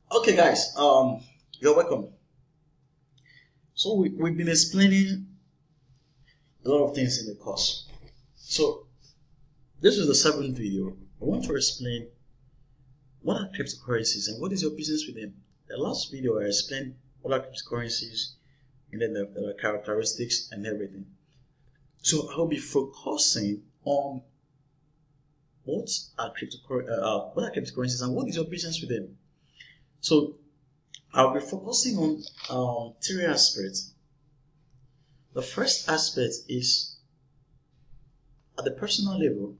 Okay, guys, you're welcome. So we've been explaining a lot of things in the course. So this is the 7th video. I want to explain what are cryptocurrencies and what is your business with them. The last video I explained what are cryptocurrencies and then the characteristics and everything. So I'll be focusing on what are cryptocurrencies and what is your business with them. So I'll be focusing on 3 aspects. The first aspect is at the personal level.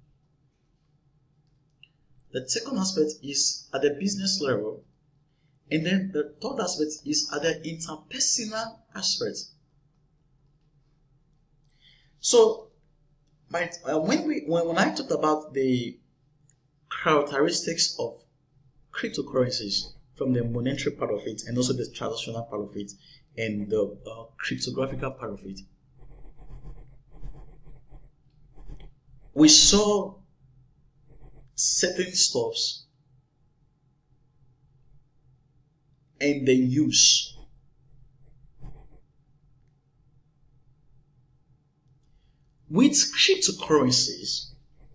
The second aspect is at the business level. And then the third aspect is at the interpersonal aspect. So when I talked about the characteristics of cryptocurrencies, from the monetary part of it and also the transactional part of it and the cryptographical part of it, we saw certain stuffs and the use. With cryptocurrencies,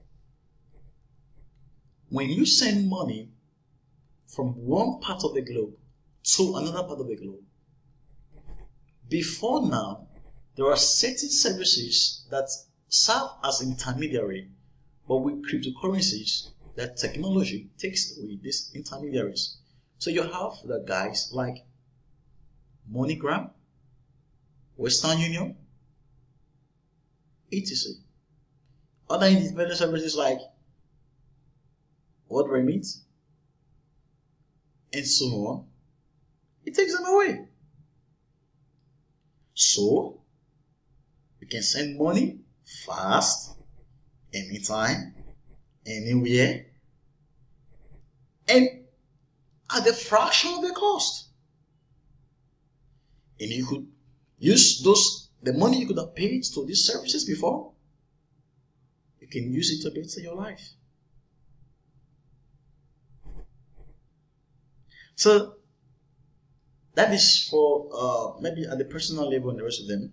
when you send money from one part of the globe to another part of the globe, before now, there are certain services that serve as intermediary, but with cryptocurrencies, that technology takes away these intermediaries. So you have the guys like MoneyGram, Western Union, etc. Other independent services like World Remit, and so on, it takes them away. So you can send money fast, anytime, anywhere, and at a fraction of the cost. And you could use the money you could have paid to these services before, you can use it to better your life. So that is for maybe at the personal level and the rest of them.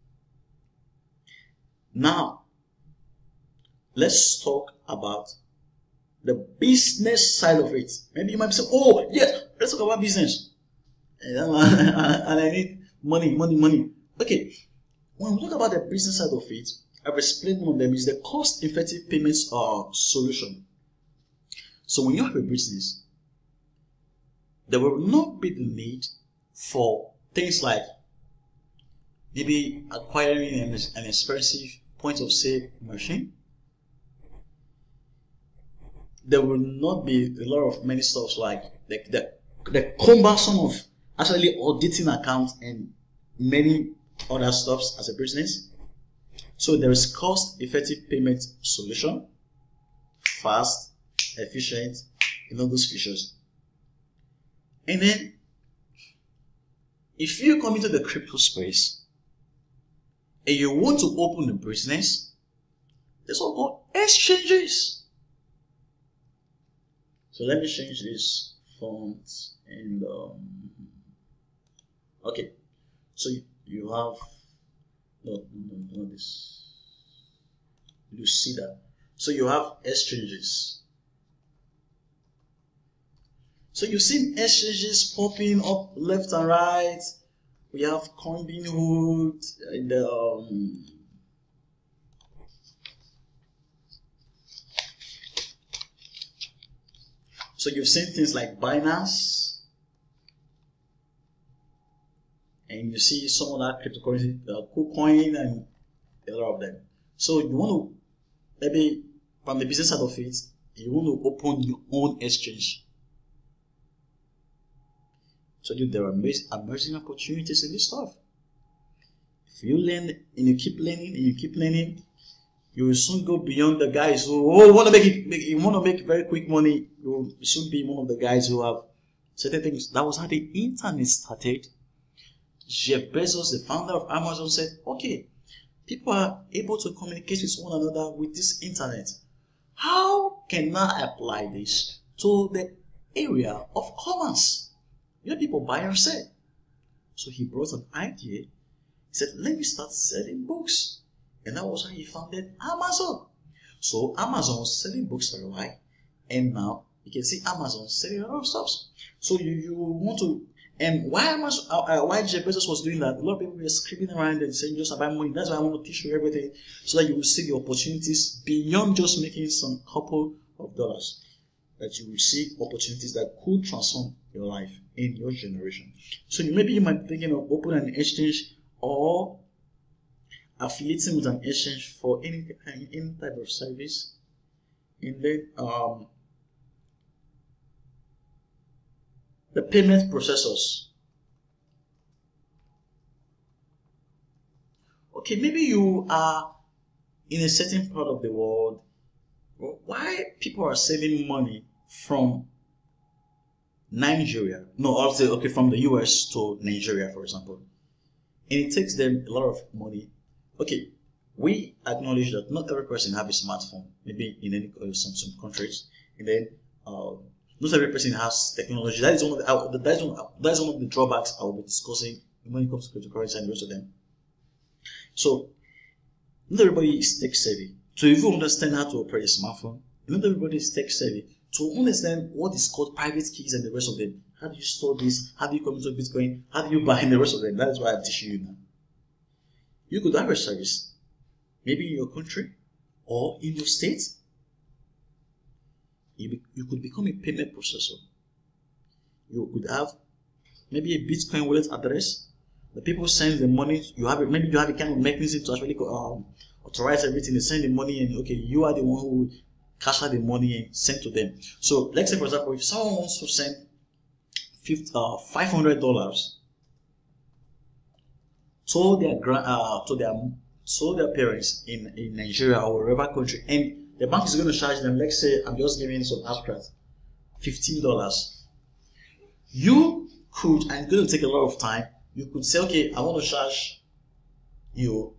Now, let's talk about the business side of it. Maybe you might say, oh, yeah, let's talk about business. And I need money. Okay, when we talk about the business side of it, I've explained one of them is the cost-effective payments solution. So when you have a business, there will not be the need for things like maybe acquiring an expensive point of sale machine. There will not be a lot of many stuff like the cumbersome of actually auditing accounts and many other stuffs as a business. So there is cost-effective payment solution, fast, efficient, and all those features. And then, if you come into the crypto space and you want to open a business, there's what called exchanges. So let me change this font and okay. So you have no this. You see that. So you have exchanges. So you've seen exchanges popping up left and right. We have Coinbin and so you've seen things like Binance, and you see some of that cryptocurrency, KuCoin, and a lot of them. So you want to, maybe from the business side of it, you want to open your own exchange. So there are amazing opportunities in this stuff. If you learn and you keep learning, you will soon go beyond the guys who want to make very quick money. You will soon be one of the guys who have certain things. That was how the internet started. Jeff Bezos, the founder of Amazon, said, okay, people are able to communicate with one another with this internet. How can I apply this to the area of commerce where people buy and sell. So he brought an idea. He said, let me start selling books. And that was how he founded Amazon. So Amazon was selling books for a while. And now you can see Amazon selling a lot of stuff. So you want to, and why Amazon, why Jeff Bezos was doing that, a lot of people were screaming around and saying just about money. That's why I want to teach you everything so that you will see the opportunities beyond just making some couple of dollars. That you will see opportunities that could transform your life in your generation. So maybe you might be thinking of opening an exchange or affiliating with an exchange for any type of service. And then the payment processors. Okay, maybe you are in a certain part of the world. Why people are saving money from Nigeria? No, I'll say, okay, from the US to Nigeria, for example. And it takes them a lot of money. Okay, we acknowledge that not every person has a smartphone, maybe in some countries. And then not every person has technology. That is one of the drawbacks I will be discussing when it comes to cryptocurrency and the rest of them. So not everybody is tech savvy. So if you understand how to operate a smartphone, not everybody is tech savvy. To understand what is called private keys and the rest of them. How do you store this? How do you come into Bitcoin? How do you buy and the rest of them? That is why I'm teaching you now. You could have a service, maybe in your country or in your state. You could become a payment processor. You could have maybe a Bitcoin wallet address. The people send the money. Maybe you have a kind of mechanism to actually authorize everything. They send the money, and okay, you are the one who cash out the money and send to them. So let's say, for example, if someone wants to send $500 to their parents in Nigeria or wherever country, and the bank is going to charge them, let's say, I'm just giving some abstract, $15. You could, and it's going to take a lot of time, you could say, okay, I want to charge you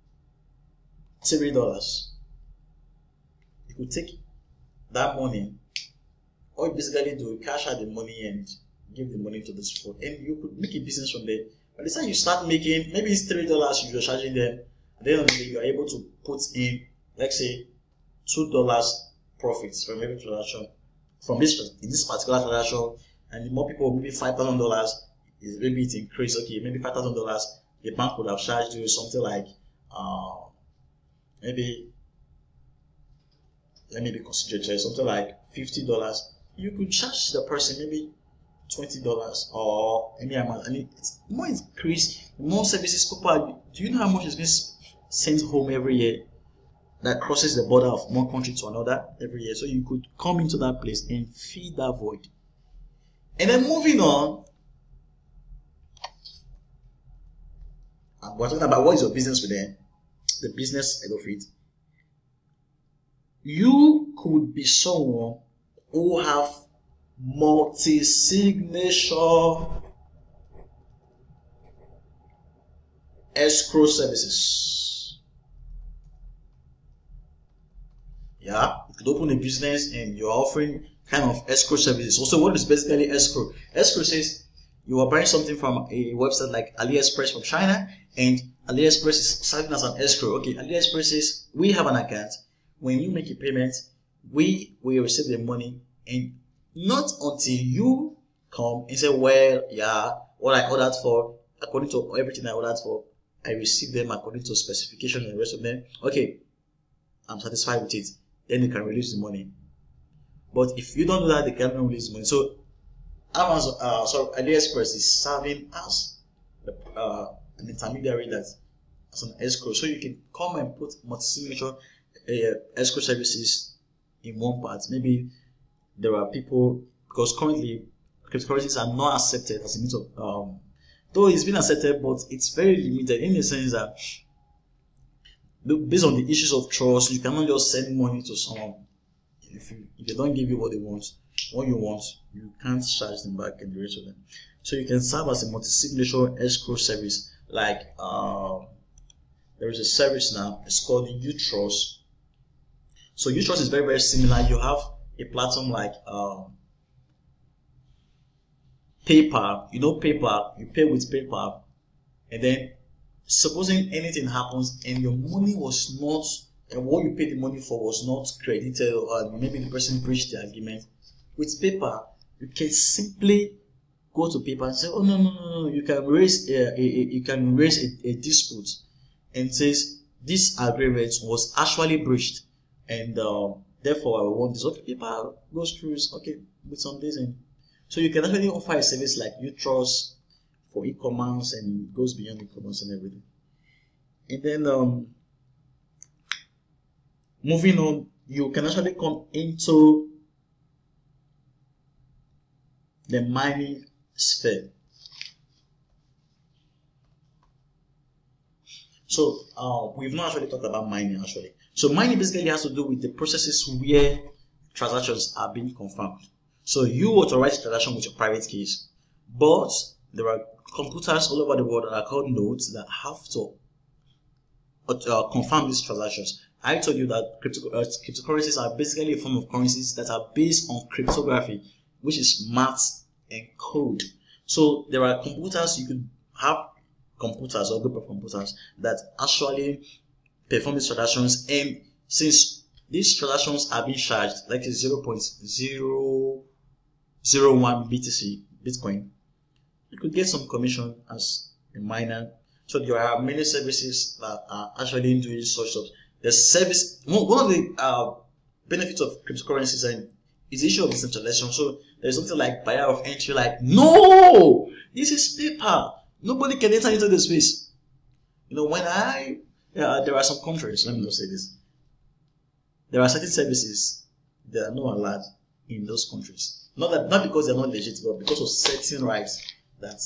$3. You could take that money, or basically do cash out the money and give the money to the support, and you could make a business from there. By the time you start making, maybe it's $3 you're charging them, at the end of the day, you are able to put in, let's say, $2 profits from every transaction, from this particular transaction, and the more people, maybe $5,000, maybe it increased, okay, maybe $5,000, the bank would have charged you something like, maybe, let me be considerate, something like $50. You could charge the person maybe $20 or any amount, and it's more increased, more services people. Do you know how much is being sent home every year that crosses the border of one country to another every year? So you could come into that place and fill that void. And then moving on, we're talking about what is your business with them, the business side of it. You could be someone who have multi-signature escrow services. Yeah, you could open a business and you're offering kind of escrow services. Also, what is basically escrow? Escrow says you are buying something from a website like AliExpress from China, and AliExpress is serving as an escrow. Okay, AliExpress says we have an account. When you make a payment, we will receive the money, and not until you come and say, well, yeah, what I ordered for, according to everything I ordered for, I received them according to specification and the rest of them. Okay, I'm satisfied with it. Then they can release the money. But if you don't do that, they cannot release the money. So Amazon, AliExpress is serving as an intermediary, that as an escrow. So you can come and put multi-signature escrow services in one part. Maybe there are people, because currently cryptocurrencies are not accepted as a means of, though it's been accepted, but it's very limited in the sense that based on the issues of trust, you cannot just send money to someone. If they don't give you what you want, you can't charge them back and the rest of them. So you can serve as a multi-signature escrow service. Like there is a service now, it's called uTrust. So uTrust is very, very similar. You have a platform like PayPal, you know PayPal, you pay with PayPal, and then supposing anything happens and your money was not, and what you paid the money for was not credited, or maybe the person breached the agreement, with PayPal, you can simply go to PayPal and say, oh no, you can raise a dispute and says this agreement was actually breached, and therefore I want this. Okay, PayPal goes through, okay, with some days, and so you can actually offer a service like U-Trust for e-commerce, and goes beyond e-commerce and everything. And then moving on, you can actually come into the mining sphere. So we've not actually talked about mining actually. So mining basically has to do with the processes where transactions are being confirmed. So you authorize transaction with your private keys, but there are computers all over the world that are called nodes that have to confirm these transactions. I told you that cryptocurrencies are basically a form of currencies that are based on cryptography, which is math and code. So there are computers, you could have computers or group of computers that actually perform these transactions, and since these transactions are being charged like 0.001 BTC, Bitcoin, you could get some commission as a miner. So there are many services that are actually doing such stuff. The service, one of the benefits of cryptocurrencies is the issue of decentralization. So there's something like barrier of entry, like, no, this is PayPal, nobody can enter into the space. You know, when there are some countries, let me just say this, there are certain services that are not allowed in those countries. Not because they're not legit, but because of certain rights that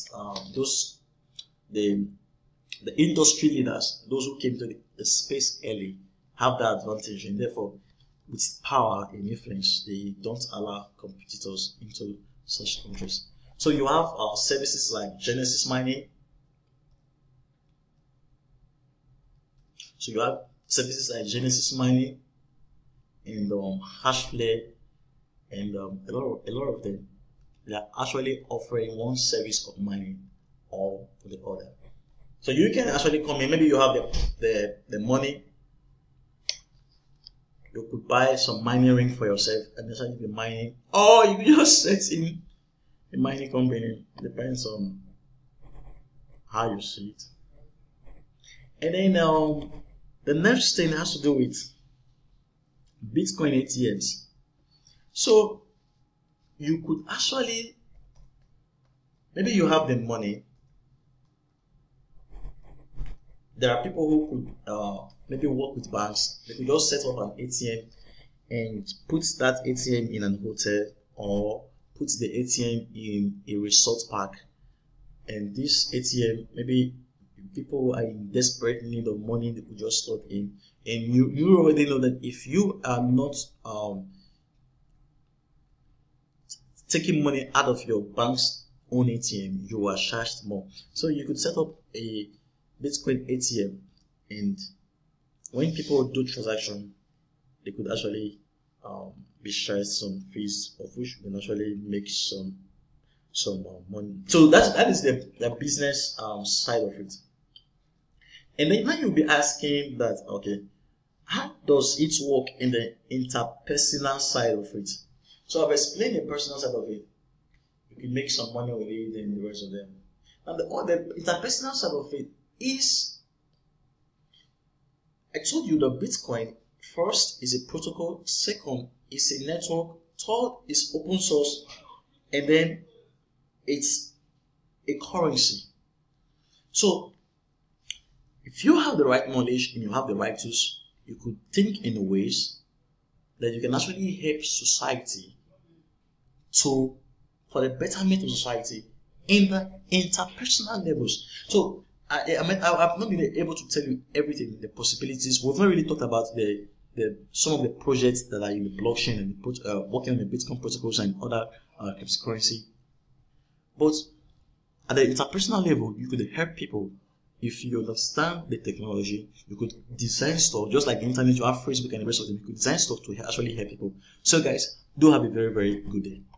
the industry leaders, those who came to the space early, have that advantage, and therefore, with power and influence, they don't allow competitors into such countries. So you have services like Genesis mining. So you have services like Genesis mining and Hashflare, and a lot of them, they are actually offering one service of mining or the other. So you can actually come in, maybe you have the money, you could buy some mining ring for yourself and actually be mining, or you could just set in a mining company. It depends on how you see it. And then the next thing has to do with Bitcoin ATMs. So you could actually, maybe you have the money. There are people who could maybe work with banks. They could just set up an ATM and put that ATM in an hotel, or put the ATM in a resort park. And this ATM, maybe people are in desperate need of money, they could just slot in. And you already know that if you are not taking money out of your bank's own ATM, you are charged more. So you could set up a Bitcoin ATM, and when people do transaction, they could actually be charged some fees, of which you can actually make some money. So that is the business side of it. And then now you'll be asking that, okay, how does it work in the interpersonal side of it? So I've explained the personal side of it. You can make some money with it and the rest of them. And the interpersonal side of it is, I told you that Bitcoin, first, is a protocol, second, is a network, third, is open source, and then it's a currency. So if you have the right knowledge and you have the right tools, you could think in ways that you can actually help society for the betterment of society in the interpersonal levels. So I've not been able to tell you everything, the possibilities. We've not really talked about some of the projects that are in the blockchain and working on the Bitcoin protocols and other cryptocurrency. But at the interpersonal level, you could help people. If you understand the technology, you could design stuff, just like the internet, you have Facebook and the rest of them. You could design stuff to actually help people. So guys, do have a very, very good day.